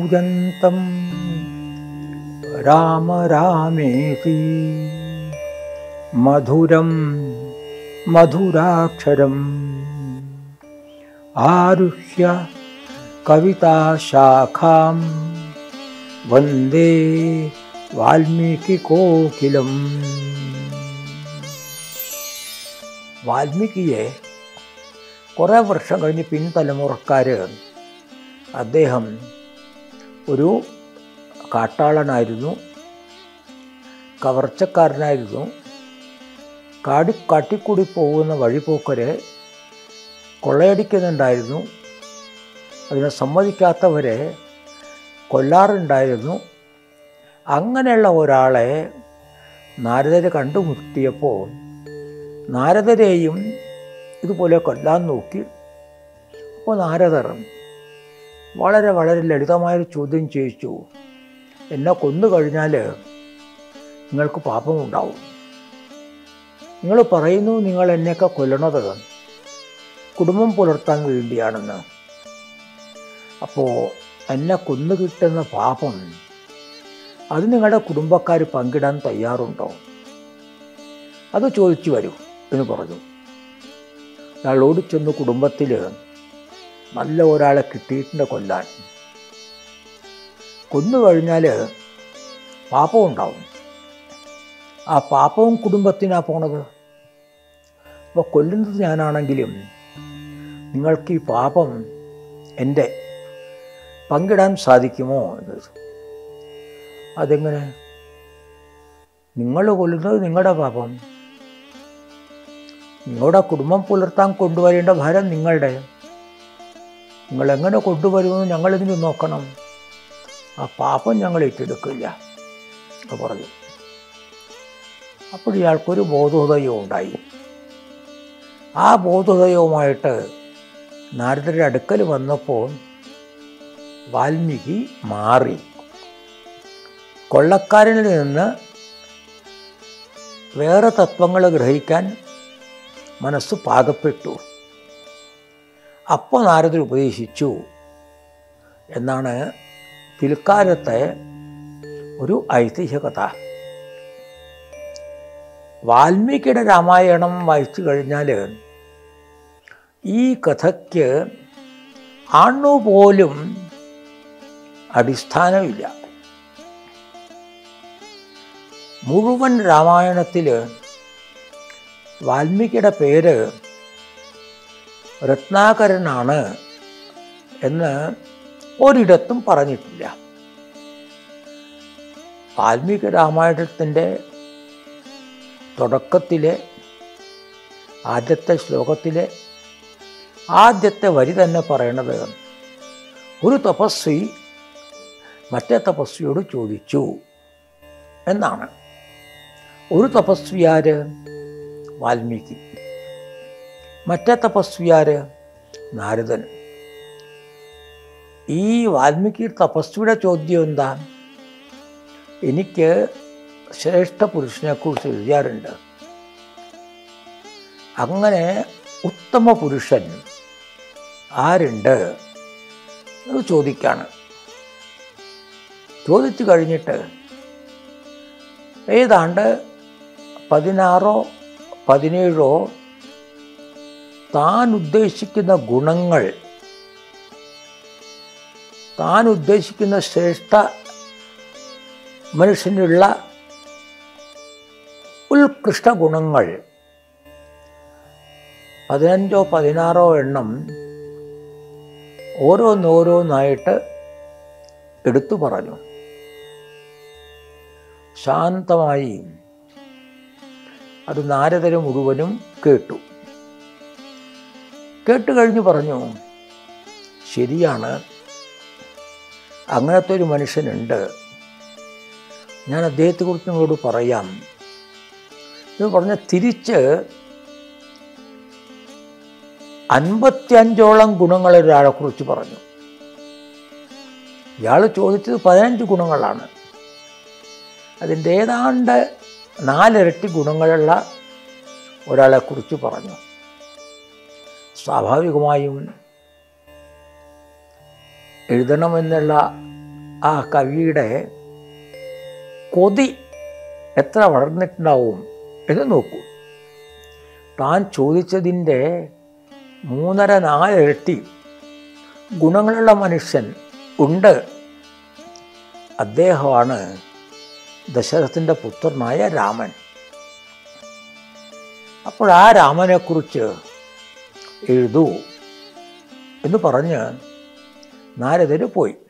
കൂജന്തം രാമ രാമേതി മധുരം മധുരാക്ഷരം ആരുഹ്യ കവിതാശാഖാം വന്ദേ വാൽമീകികോകിലം. വാൽമീകിയെ കുറേ വർഷം കഴിഞ്ഞ് പിൻതലമുറക്കാർ അദ്ദേഹം ഒരു കാട്ടാളനായിരുന്നു, കവർച്ചക്കാരനായിരുന്നു. കാട്ടിക്കൂടി പോകുന്ന വഴിപോക്കരെ കൊള്ളയടിക്കുന്നുണ്ടായിരുന്നു. അതിനെ സമ്മതിക്കാത്തവരെ കൊല്ലാറുണ്ടായിരുന്നു. അങ്ങനെയുള്ള ഒരാളെ നാരദർ കണ്ടുമുട്ടിയപ്പോൾ നാരദരെയും ഇതുപോലെ കൊല്ലാൻ നോക്കി. അപ്പോൾ നാരദർ വളരെ വളരെ ലളിതമായൊരു ചോദ്യം ചോദിച്ചു. എന്നെ കൊന്നു കഴിഞ്ഞാൽ നിങ്ങൾക്ക് പാപമുണ്ടാവും. നിങ്ങൾ പറയുന്നു നിങ്ങൾ എന്നെയൊക്കെ കൊല്ലണത് കുടുംബം പുലർത്താൻ വേണ്ടിയാണെന്ന്. അപ്പോൾ എന്നെ കൊന്നു കിട്ടുന്ന പാപം അത് നിങ്ങളുടെ കുടുംബക്കാർ പങ്കിടാൻ തയ്യാറുണ്ടോ? അത് ചോദിച്ചു വരൂ എന്ന് പറഞ്ഞു. അയാൾ ഓടിച്ചെന്ന് കുടുംബത്തിൽ നല്ല ഒരാളെ കിട്ടിയിട്ടുണ്ട് കൊല്ലാൻ. കൊന്നു കഴിഞ്ഞാൽ പാപം ഉണ്ടാവും. ആ പാപവും കുടുംബത്തിനാണ് പോണത്. അപ്പോൾ കൊല്ലുന്നത് ഞാനാണെങ്കിലും നിങ്ങൾക്ക് ഈ പാപം എൻ്റെ പങ്കിടാൻ സാധിക്കുമോ എന്ന് ചോദിച്ചു. അതെങ്ങനെ? നിങ്ങൾ കൊല്ലുന്നത് നിങ്ങളുടെ പാപം, നിങ്ങളുടെ കുടുംബം പുലർത്താൻ കൊണ്ടുവരേണ്ട ഭാരം നിങ്ങളുടെ. നിങ്ങളെങ്ങനെ കൊണ്ടുവരുമെന്ന് ഞങ്ങളിതിന് നോക്കണം. ആ പാപം ഞങ്ങൾ ഏറ്റെടുക്കില്ല എന്ന് പറഞ്ഞു. അപ്പോൾ ഇയാൾക്കൊരു ബോധോദയവും ഉണ്ടായി. ആ ബോധോദയവുമായിട്ട് നാരദരുടെ അടുക്കൽ വന്നപ്പോൾ വാൽമീകി മാറി. കൊള്ളക്കാരനിൽ നിന്ന് വേറെ തത്വങ്ങൾ ഗ്രഹിക്കാൻ മനസ്സ് പാകപ്പെട്ടു. അപ്പോൾ നാരദർ ഉപദേശിച്ചു എന്നാണ് പിൽക്കാലത്തെ ഒരു ഐതിഹ്യകഥ. വാൽമീകിയുടെ രാമായണം വായിച്ചു കഴിഞ്ഞാൽ ഈ കഥയ്ക്ക് അണുപോലും അടിസ്ഥാനമില്ല. മുഴുവൻ രാമായണത്തിൽ വാൽമീകിയുടെ പേര് രത്നാകരനാണ് എന്ന് ഒരിടത്തും പറഞ്ഞിട്ടില്ല. വാൽമീകി രാമായണത്തിൻ്റെ തുടക്കത്തിലെ ആദ്യത്തെ ശ്ലോകത്തിലെ ആദ്യത്തെ വരി തന്നെ പറയണത് ഒരു തപസ്വി മറ്റേ തപസ്വിയോട് ചോദിച്ചു എന്നാണ്. ഒരു തപസ്വിയാര്? വാൽമീകി. മറ്റേ തപസ്വിയാര്? നാരദൻ. ഈ വാൽമീകി തപസ്വിയുടെ ചോദ്യം എന്താ? എനിക്ക് ശ്രേഷ്ഠ പുരുഷനെക്കുറിച്ച് എഴുതിയാറുണ്ട്. അങ്ങനെ ഉത്തമ പുരുഷൻ ആരുണ്ട് അത് ചോദിക്കാണ്. ചോദിച്ചു കഴിഞ്ഞിട്ട് ഏതാണ്ട് 16-17 താൻ ഉദ്ദേശിക്കുന്ന ഗുണങ്ങൾ, താൻ ഉദ്ദേശിക്കുന്ന ശ്രേഷ്ഠ മനുഷ്യനുള്ള ഉത്കൃഷ്ട ഗുണങ്ങൾ 15-16 എണ്ണം ഓരോന്നോരോന്നായിട്ട് എടുത്തു പറഞ്ഞു. ശാന്തമായി അത് നാരദർ മുഴുവനും കേട്ടു. കേട്ടുകഴിഞ്ഞ് പറഞ്ഞു, ശരിയാണ്, അങ്ങനത്തെ ഒരു മനുഷ്യനുണ്ട്, ഞാൻ അദ്ദേഹത്തെക്കുറിച്ച് നിങ്ങളോട് പറയാം എന്ന് പറഞ്ഞ് തിരിച്ച് 55ഓളം ഗുണങ്ങൾ ഒരാളെക്കുറിച്ച് പറഞ്ഞു. ഇയാൾ ചോദിച്ചത് 15 ഗുണങ്ങളാണ്. അതിൻ്റെ ഏതാണ്ട് 4 ഇരട്ടി ഗുണങ്ങളുള്ള ഒരാളെക്കുറിച്ച് പറഞ്ഞു. സ്വാഭാവികമായും എഴുതണമെന്നുള്ള ആ കവിയുടെ കൊതി എത്ര വളർന്നിട്ടുണ്ടാവും എന്ന് നോക്കൂ. താൻ ചോദിച്ചതിൻ്റെ 3.5-4 ഇരട്ടി ഗുണങ്ങളുള്ള മനുഷ്യൻ ഉണ്ട്. അദ്ദേഹമാണ് ദശരഥൻ്റെ പുത്രനായ രാമൻ. അപ്പോൾ ആ രാമനെക്കുറിച്ച് എഴുതൂ എന്ന് പറഞ്ഞ് നാരദർ പോയി.